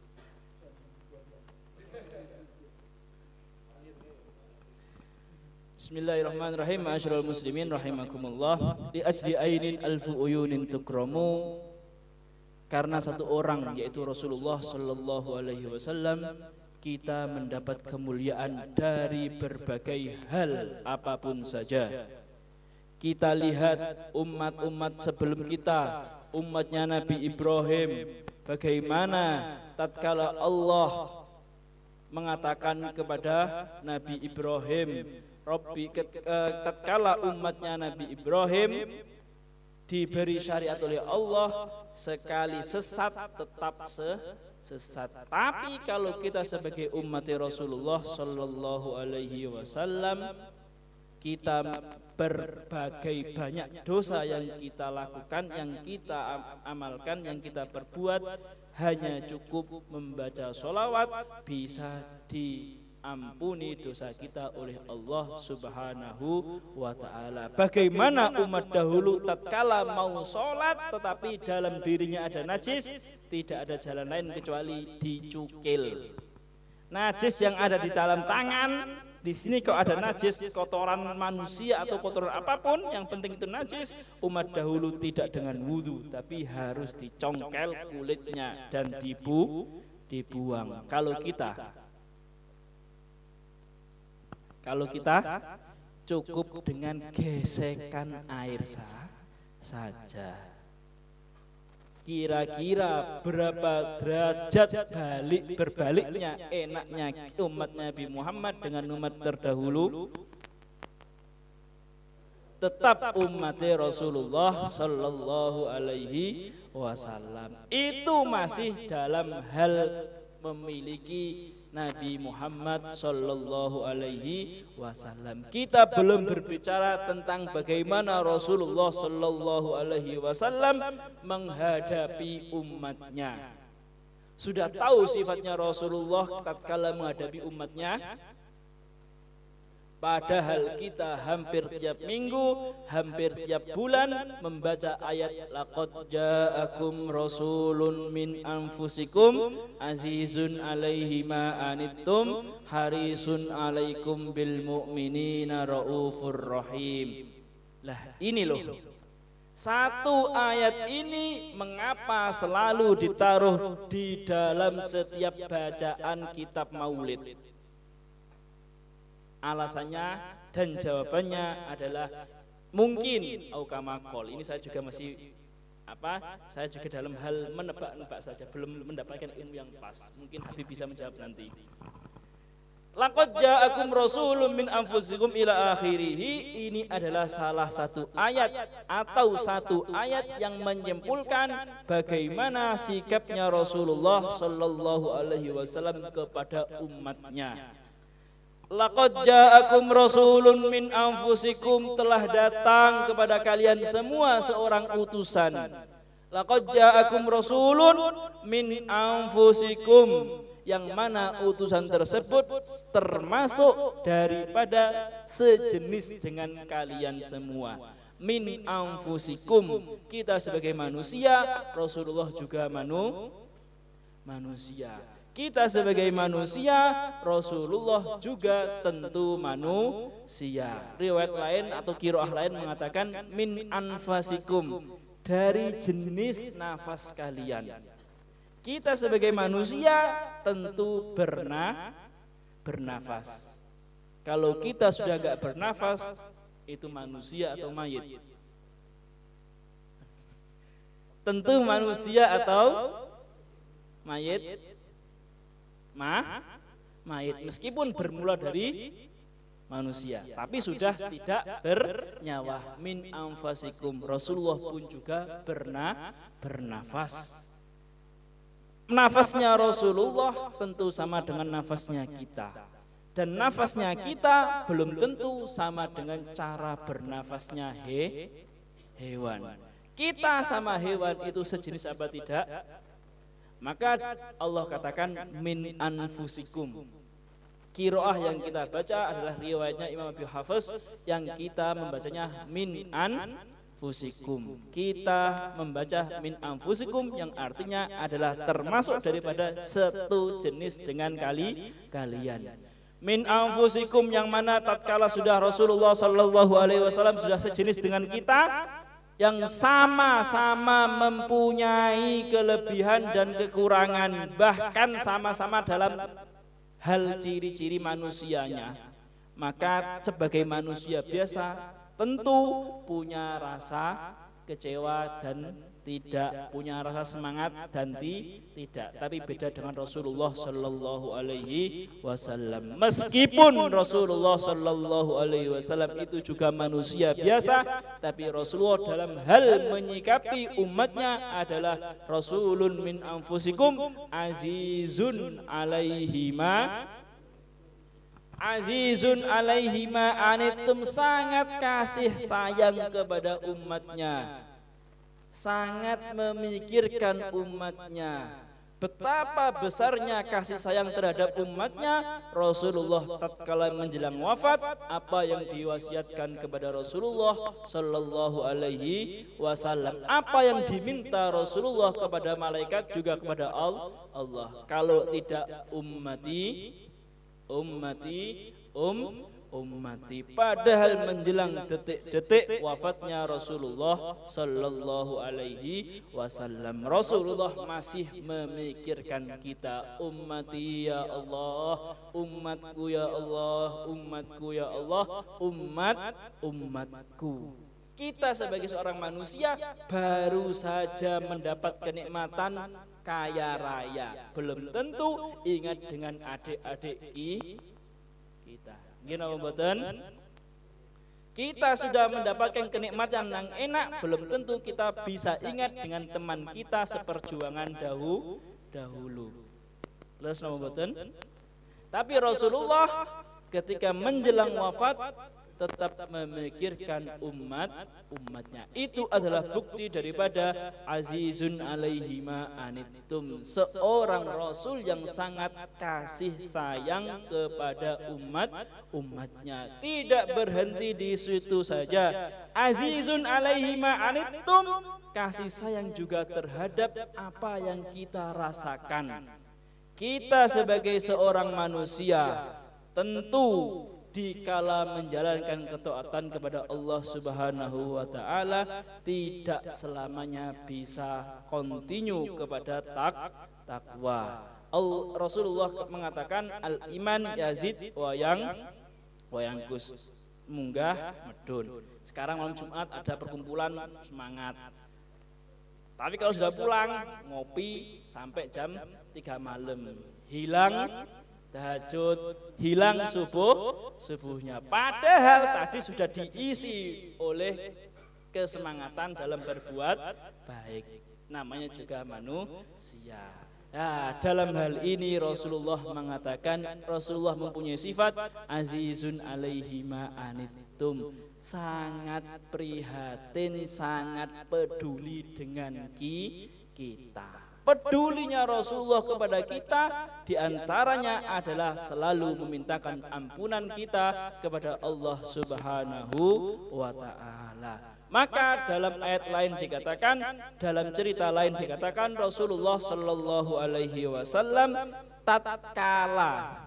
S2: Bismillahirrahmanirrahim. Ma'asyiral muslimin rahimakumullah. Li ajli ainin alfu uyunin tukramu. Karena satu orang yaitu Rasulullah sallallahu alaihi wasallam kita mendapat kemuliaan dari berbagai hal apapun saja. Kita lihat umat-umat sebelum kita, umatnya Nabi Ibrahim, bagaimana tatkala Allah mengatakan kepada Nabi Ibrahim, Rabbi, tatkala umatnya Nabi Ibrahim diberi syariat oleh Allah, sekali sesat tetap sesat. Tapi kalau kita sebagai umat Rasulullah sallallahu alaihi wasallam, kita berbagai banyak dosa yang kita lakukan, yang kita amalkan, yang kita perbuat, hanya cukup membaca sholawat bisa diampuni dosa kita oleh Allah subhanahu wa ta'ala. Bagaimana umat dahulu tatkala mau sholat tetapi dalam dirinya ada najis, tidak ada jalan lain kecuali dicukil. Najis yang ada di dalam tangan, di sini kok ada najis, kotoran manusia atau kotoran apapun, yang penting itu najis. Umat dahulu tidak dengan wudu, tapi harus dicongkel kulitnya dan dibuang. Kalau kita cukup dengan gesekan air saja. Kira-kira berapa derajat berbaliknya enaknya umat Nabi Muhammad dengan umat terdahulu? Tetap umat Rasulullah sallallahu alaihi wasallam itu masih dalam hal memiliki Nabi Muhammad sallallahu alaihi wasallam. Kita belum berbicara tentang bagaimana Rasulullah sallallahu alaihi wasallam menghadapi umatnya. Sudah tahu sifatnya Rasulullah tatkala menghadapi umatnya? Padahal kita hampir tiap minggu, hampir tiap bulan membaca ayat laqad ja'akum rasulun min anfusikum azizun alaihi ma anittum harisun alaikum bil mu'minina raufur rahim. Lah ini loh, satu ayat ini mengapa selalu ditaruh di dalam setiap bacaan kitab maulid? Alasannya dan jawabannya adalah mungkin aukamakol. Ini saya juga masih saya juga dalam hal menebak-nebak saja, belum mendapatkan ilmu yang pas. Mungkin Habib bisa menjawab nanti. Laqad ja'akum rasulun min anfusikum ila akhirih. Ini adalah salah satu ayat atau satu ayat yang menyimpulkan bagaimana sikapnya Rasulullah sallallahu alaihi wasallam kepada umatnya. Laqad ja'akum rasulun min anfusikum, telah datang kepada kalian semua seorang utusan. Laqad ja'akum rasulun min anfusikum, yang mana utusan tersebut termasuk daripada sejenis dengan kalian semua. Min anfusikum, kita sebagai manusia, Rasulullah juga manusia. Kita sebagai manusia, Rasulullah juga tentu manusia. Riwayat lain atau qiraah lain mengatakan min anfasikum, dari jenis nafas kalian. Kita sebagai manusia tentu bernafas. Kalau kita sudah gak bernafas, itu manusia atau mayit? Tentu manusia atau mayit? Mayit, meskipun bermula dari manusia, tapi sudah tidak bernyawa. Min anfasikum, Rasulullah pun juga bernafas. Nafasnya Rasulullah tentu sama dengan nafasnya kita, dan nafasnya kita belum tentu sama dengan cara bernafasnya hewan. kita sama hewan itu sejenis apa tidak? Maka Allah katakan min anfusikum. Qiraah yang kita baca adalah riwayatnya Imam Abi Hafiz, yang kita membacanya min anfusikum. Kita membaca min anfusikum yang artinya adalah termasuk daripada satu jenis dengan kalian. Min anfusikum yang mana tatkala sudah Rasulullah sallallahu alaihi wasallam sudah sejenis dengan kita, yang sama-sama mempunyai kelebihan dan kekurangan, bahkan sama-sama dalam hal ciri-ciri manusianya. Maka sebagai manusia biasa tentu punya rasa kecewa dan tidak, punya rasa semangat dan tidak. Tapi beda dengan Rasulullah sallallahu alaihi wasallam. Meskipun Rasulullah sallallahu alaihi wasallam itu juga manusia biasa, tapi Rasulullah dalam hal menyikapi umatnya adalah rasulun min anfusikum azizun alaihi ma anitum, sangat kasih sayang kepada umatnya, sangat memikirkan umatnya. Betapa besarnya kasih sayang terhadap umatnya, Rasulullah tatkala menjelang wafat, apa yang diwasiatkan kepada Rasulullah sallallahu alaihi wasallam, apa yang diminta Rasulullah kepada malaikat juga kepada Allah. Kalau tidak ummati. Padahal menjelang detik-detik wafatnya Rasulullah sallallahu alaihi wasallam, Rasulullah masih memikirkan kita. Ummati ya Allah, umatku ya Allah, umatku ya Allah, umatku. Kita sebagai seorang manusia baru saja mendapat kenikmatan kaya raya, belum tentu ingat dengan adik-adik kita. Gimana mboten? Kita sudah mendapatkan kenikmatan yang enak, belum tentu kita bisa ingat dengan teman kita seperjuangan dahulu. Terus nama mboten? Tapi Rasulullah ketika menjelang wafat tetap memikirkan umatnya. Itu adalah bukti daripada azizun alaihi ma anittum, seorang rasul yang sangat kasih sayang kepada umatnya. Tidak berhenti di situ saja. Azizun alaihi ma anittum, kasih sayang juga terhadap apa yang kita rasakan. Kita sebagai seorang manusia tentu dikala menjalankan ketaatan kepada Allah Subhanahu wa taala tidak selamanya bisa kontinu kepada takwa. Rasulullah mengatakan al-iman yazid wa yanqus, munggah medun. Sekarang malam Jumat ada perkumpulan semangat. Tapi kalau sudah pulang ngopi sampai jam 3 malam, hilang tahajud, hilang subuhnya. Padahal tadi sudah diisi oleh kesemangatan dalam berbuat baik. Namanya juga manusia. Nah, dalam hal ini Rasulullah mengatakan, Rasulullah mempunyai sifat azizun alaihi ma anittum, sangat prihatin, sangat peduli dengan kita. Pedulinya Rasulullah kepada kita diantaranya adalah selalu memintakan ampunan kita kepada Allah Subhanahu wa ta'ala. Maka dalam ayat lain dikatakan, dalam cerita lain dikatakan, Rasulullah sallallahu alaihi wasallam tatkala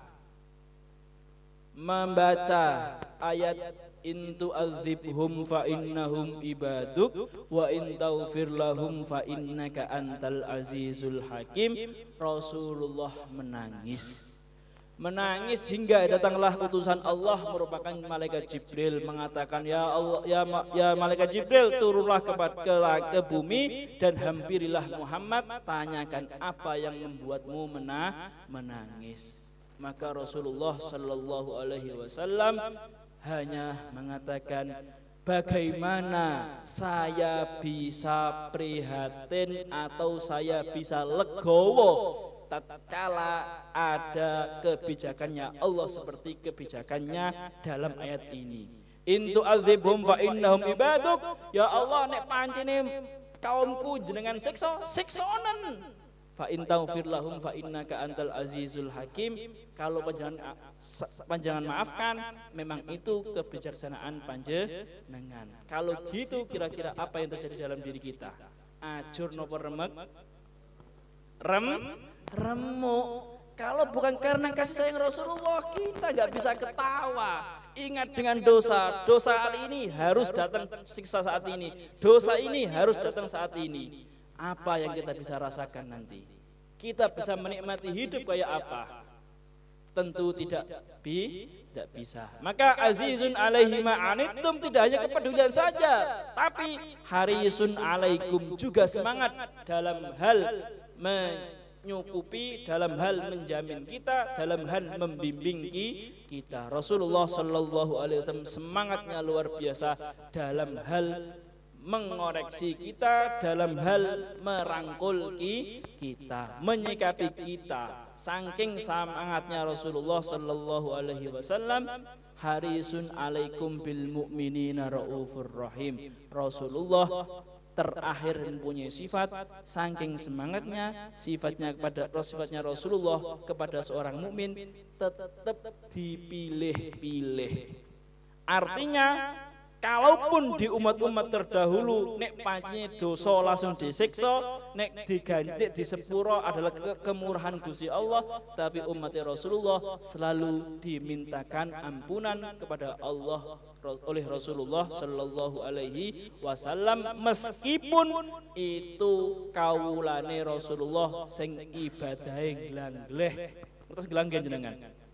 S2: membaca ayat in tu'adzibhum fa innahum ibaduk wa in taghfir lahum fa innaka antal azizul hakim, Rasulullah menangis hingga datanglah utusan Allah merupakan malaikat Jibril mengatakan, ya Allah, ya malaikat Jibril, turunlah ke bumi dan hampirilah Muhammad, tanyakan apa yang membuatmu menangis. Maka Rasulullah sallallahu alaihi wasallam hanya mengatakan, bagaimana saya bisa prihatin atau saya bisa legowo tatkala ada kebijakannya Allah seperti kebijakannya dalam ayat ini. In tu'adzibhum fa innahum ibaduk, ya Allah nek pancene kaumku jenengan siksa, siksonen. Fa in taghfir lahum fa innaka antal azizul hakim. Kalau panjangan maafkan, memang itu kebijaksanaan panjenengan. Kalau gitu kira-kira apa yang terjadi dalam diri kita? Ajur nopo remek? Remuk. Kalau bukan karena kasih sayang Rasulullah, kita nggak bisa ketawa. Ingat dengan dosa hari ini harus datang siksa saat ini. Dosa ini harus datang saat ini. Apa yang kita bisa rasakan nanti? Kita bisa menikmati hidup kayak apa? Tentu tidak bisa. Maka azizun alaihi ma'anittum tidak hanya kepedulian saja, tapi harisun alaikum juga semangat dalam hal menyukupi, dalam hal menjamin kita, dalam hal membimbing kita. Rasulullah Shallallahu Alaihi Wasallam semangatnya luar biasa dalam hal mengoreksi kita, dalam hal merangkul kita, menyikapi kita. Saking semangatnya Rasulullah Shallallahu Alaihi Wasallam, harisun alaikum bil mu'minina raufur rahim. Rasulullah terakhir mempunyai sifat, saking semangatnya sifatnya Rasulullah kepada seorang mukmin tetap dipilih-pilih. Artinya kalaupun di umat-umat terdahulu nek pancinya dosa langsung disiksa, nek diganti di sepuro adalah kemurahan Gusti Allah, tapi umat Rasulullah selalu dimintakan ampunan kepada Allah oleh Rasulullah Shallallahu Alaihi Wasallam, meskipun itu kawulane Rasulullah sing ibadahe glanggleh. Terus glangge jenengan.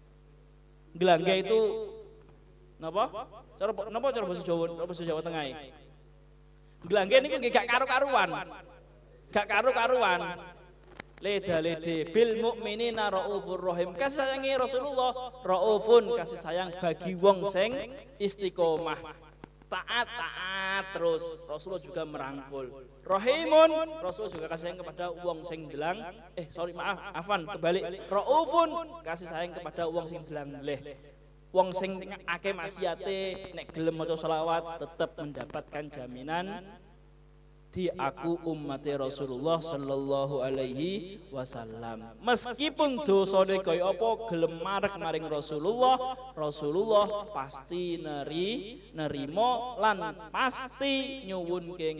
S2: Glangge itu napa? Cara bahasa Jawa Tengah. Glangge niku gak karu-karuan. Gak karu-karuan. Leda-lede bil mukminina raufur rahim. Kasih sayangi Rasulullah raufun, kasih sayang bagi wong sing istiqomah. Taat terus. Rasulullah juga merangkul. Rahimun, Rasulullah juga kasih sayang kepada wong sing delang. Afan kebalik. Raufun, kasih sayang kepada wong sing delang leh. Wong sing akeh maksiate nek gelem maca selawat tetap mendapatkan jaminan di aku umat Rasulullah Shallallahu Alaihi Wasallam. Meskipun dosane kaya apa gelem marek maring Rasulullah pasti nerimo lan pasti nyuwunke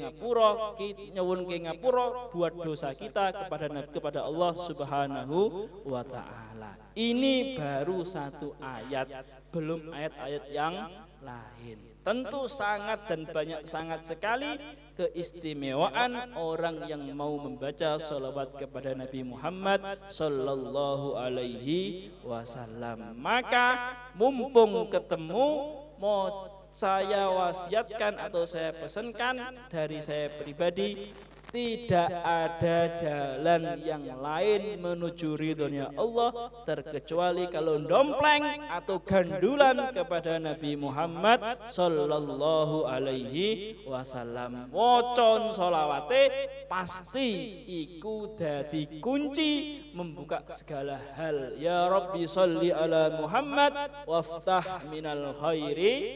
S2: ngapura buat dosa kita kepada Allah Subhanahu wa taala. Ini baru satu ayat, belum ayat-ayat yang lain. Tentu sangat dan banyak sangat sekali keistimewaan orang yang mau membaca sholawat kepada Nabi Muhammad Sallallahu Alaihi Wasallam. Maka mumpung ketemu, mau saya wasiatkan atau saya pesankan dari saya pribadi, tidak ada jalan yang lain menuju ridhonya Allah terkecuali kalau dompleng atau gandulan kepada Nabi Muhammad Sallallahu Alaihi Wasallam. Wocon solawate pasti iku dadi kunci membuka segala hal. Ya Rabbi sholli ala Muhammad waftah minal khairi.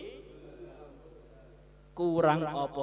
S2: Kurang apa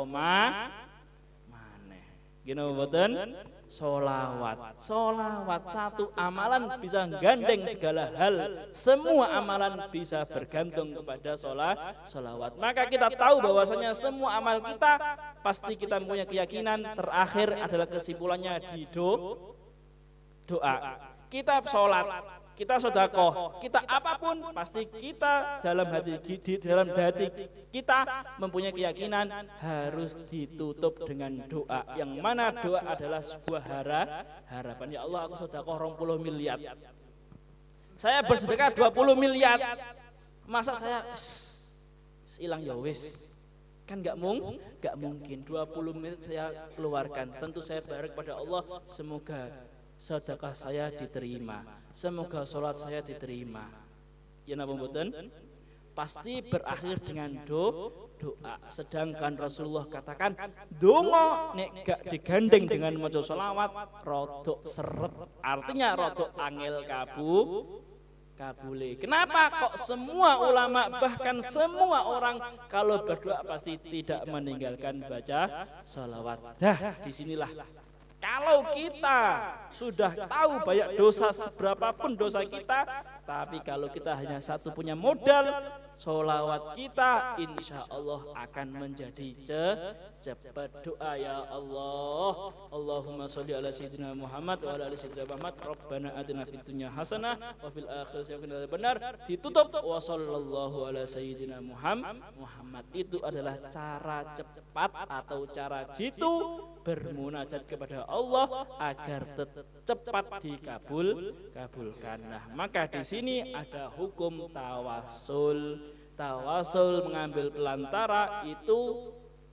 S2: gini mboten? Solawat satu amalan bisa gandeng segala hal. Semua amalan bisa bergantung kepada solawat. Maka kita tahu bahwasanya semua amal kita pasti kita punya keyakinan terakhir adalah kesimpulannya di doa. Kita sholat, kita sedekah, kita apapun pasti kita dalam hati kita mempunyai keyakinan harus ditutup dengan doa, yang mana doa adalah sebuah harapan. Ya Allah, aku sedekah 20 miliar, saya bersedekah 20 miliar, masa saya hilang ya wis, kan nggak mungkin 20 miliar saya keluarkan. Tentu saya berharap kepada Allah, semoga sedekah saya diterima, semoga sholat saya diterima. Ya napa mboten? Pasti berakhir dengan doa. Sedangkan Rasulullah katakan, donga nek gak digandeng dengan maca selawat rodok seret. Artinya rodok angel kabule. Kenapa kok semua ulama bahkan semua orang kalau berdoa pasti tidak meninggalkan baca sholawat. Dah, disinilah kalau kita sudah tahu banyak dosa seberapapun dosa kita, tapi kalau kita hanya satu punya modal, sholawat kita insya Allah akan menjadi cepat. Doa ya Allah, Allahumma sholli ala sayyidina Muhammad wa ala ali sayyidina Muhammad, Rabbana atina fid dunya hasanah wa fil akhirati hasanah, benar ditutup wa sallallahu ala sayyidina Muhammad. Itu adalah cara cepat atau cara jitu bermunajat kepada Allah agar cepat dikabulkan. Nah, maka di sini ada hukum tawasul. Tawasul mengambil pelantara itu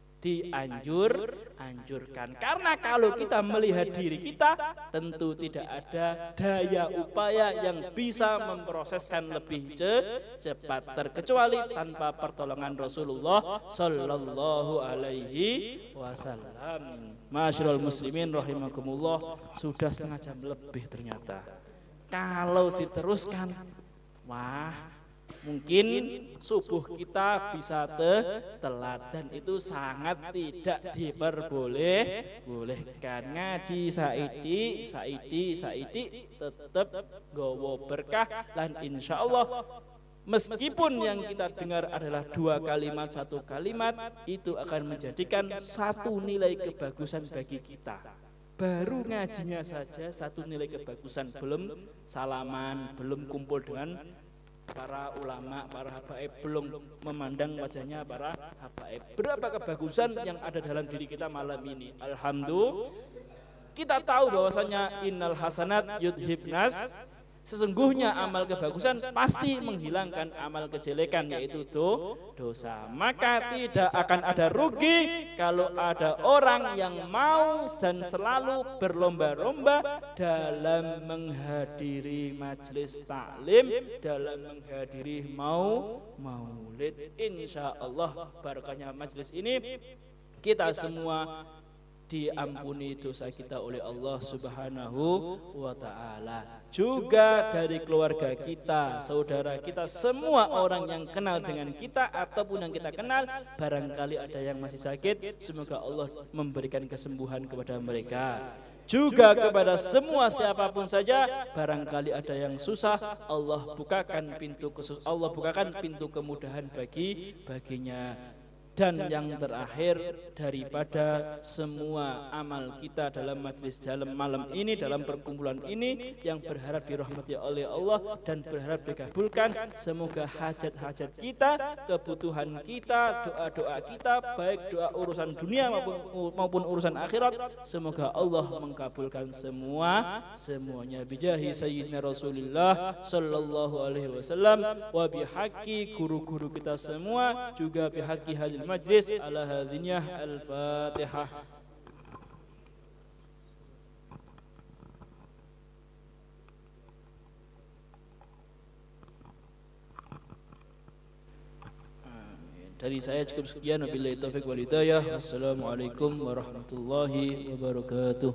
S2: dianjurkan. Karena kalau kita melihat diri kita, tentu tidak ada daya upaya yang bisa memproseskan lebih cepat, terkecuali tanpa pertolongan Rasulullah Sallallahu Alaihi Wasallam. Masyarul muslimin rahimakumullah, sudah setengah jam lebih ternyata. Kalau diteruskan, wah, mungkin subuh kita bisa telat, dan itu sangat tidak diperbolehkan. Ngaji saidi tetap gowo berkah, dan insya Allah meskipun yang kita dengar adalah 2 kalimat 1 kalimat, itu akan menjadikan satu nilai kebagusan bagi kita. Baru ngajinya saja satu nilai kebagusan, belum salaman, belum kumpul dengan para ulama, para habaib, belum memandang wajahnya para habaib. Berapa kebagusan yang ada dalam diri kita malam ini. Alhamdulillah, kita tahu bahwasanya innal hasanat yudhibnas, sesungguhnya amal kebagusan pasti menghilangkan amal kejelekan, yaitu dosa. Maka tidak akan ada rugi kalau ada orang yang mau dan selalu berlomba-lomba dalam menghadiri majelis taklim, dalam menghadiri maulid. Insya Allah barakahnya majelis ini kita semua diampuni dosa kita oleh Allah Subhanahu wa ta'ala. Juga dari keluarga kita, saudara kita, semua orang yang kenal dengan kita ataupun yang kita kenal, barangkali ada yang masih sakit, semoga Allah memberikan kesembuhan kepada mereka. Juga kepada semua siapapun saja, barangkali ada yang susah, Allah bukakan pintu kemudahan baginya. Dan yang terakhir, daripada semua amal kita dalam majlis dalam malam ini, dalam perkumpulan ini, yang berharap dirahmati oleh Allah dan berharap dikabulkan, semoga hajat-hajat kita, kebutuhan kita, doa-doa kita, baik doa urusan dunia maupun urusan akhirat, semoga Allah mengkabulkan semuanya bijahi sayyidina Rasulullah sallallahu alaihi wasallam, wa bihaqqi guru-guru kita semua, juga bihaqqi hadil majlis ala hadhihi al-Fatihah. Dari saya cukup sekian, wabillahi taufiq wal hidayah. Wassalamualaikum warahmatullahi wabarakatuh.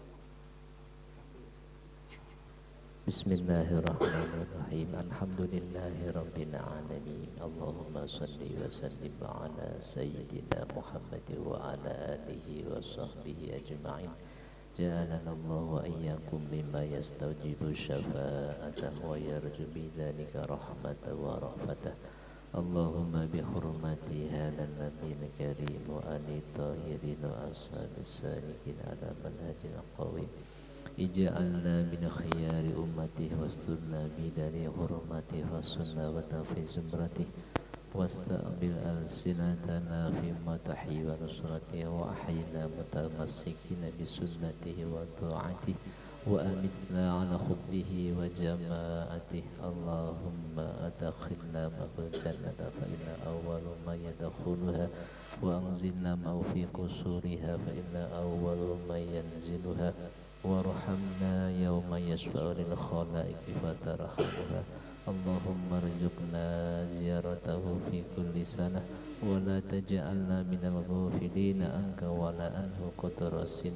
S3: Bismillahirrahmanirrahim. Alhamdulillahi rabbil alamin. Allahumma salli wa sallim ala sayyidina Muhammad wa ala alihi wa sahbihi ajma'in. Ja'alana Allah wa iyyakum mimma yastawjibu syafa'atah wa yarju bidzalika rahmatan wa rahmatah. Allahumma bi hurmati hadzal nabiyil karim wa ali tahirin wa ashabis salihin ala manhajil qawim. Ij'alna min khiyari ummati wasturna bidari hurmati fasunna wa tafi zumrati wastaqbil alsinatana fi matahi wa nusrati wa ahyina mutamassikina bi sunnatihi wa ta'atihi wa amitna ala hubbihi wa jama'atihi. Allahumma adkhilna ma'al jannata fa inna awwalu ma yadkhuluha wa anzilna ma fi qusuriha fa inna awwalu ma yanziluha warhamna yawma yashfa'u lil khalaiqi fatarhamuha. Allahumma rzuqna ziyaratahu fi kulli sanah wa la taj'alna minal ghafilina anka wa la anhu qatarasina.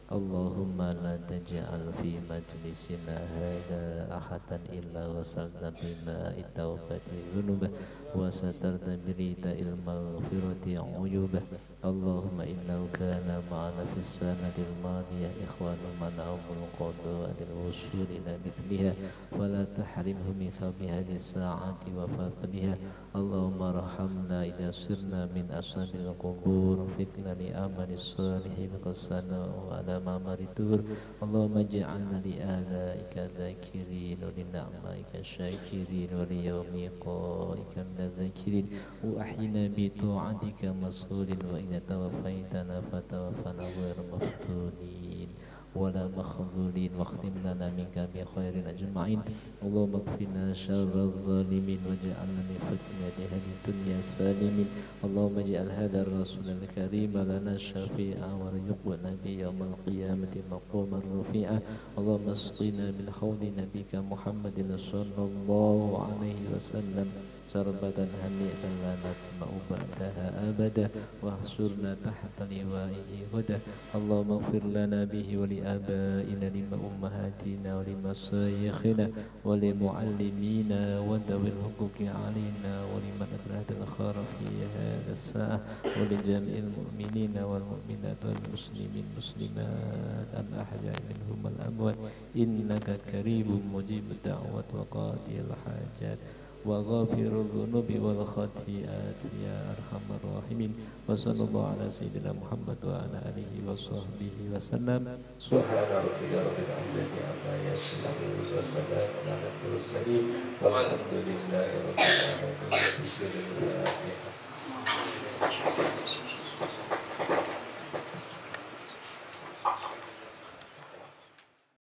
S3: اللهم لا تجعل في مجلسنا هذا أحدا إلا غسلت بماء التوبة ذنوبه وسترت برداء المغفرة عيوبه. اللهم إنه كان معنا في السنة الماضية إخوان منعهم القدوة للوصول إلى مثلها ولا تحرمهم من ثواب هذه الساعة وفضلها. اللهم ارحمنا إذا سرنا من أصحاب القبور وفقنا لأمل الصالحين قصنا وعلى معمر الدور. اللهم اجعلنا لآلائك ذاكرين ولنعمائك شاكرين وليوم لقائك من الذاكرين وأحينا بطاعتك مسؤول وإن توفيتنا فتوفنا غير مفتونين ولا مخذولين واختم لنا منك بخير أجمعين. اللهم اكفنا شر الظالمين واجعلنا من فتنة هذه الدنيا سالمين. اللهم اجعل هذا الرسول الكريم لنا شفيعا وارزقنا به يوم القيامة مقوما رفيعا. اللهم اسقنا من حوض نبيك محمد صلى الله عليه وسلم شربة هنيئة لا نطمع بعدها أبدا واحشرنا تحت لوائه غدا. اللهم اغفر لنا به ولآبائنا ولأمهاتنا ولمشايخنا ولمعلمينا وذوي الحقوق علينا ولمن أتلهت الخير في هذا الساعة ولجميع المؤمنين والمؤمنات والمسلمين والمسلمات الأحياء منهم الأموات إنك كريم مجيب الدعوات وقاضي الحاجات وغافر الذنوب والخطيئات يا أرحم الراحمين. وصلى الله على سيدنا محمد وعلى آله وصحبه وسلم. سبحان ربك رب العزة عما يصفون وسلام على المرسلين والحمد لله رب العالمين. بسم الله الرحمن الرحيم.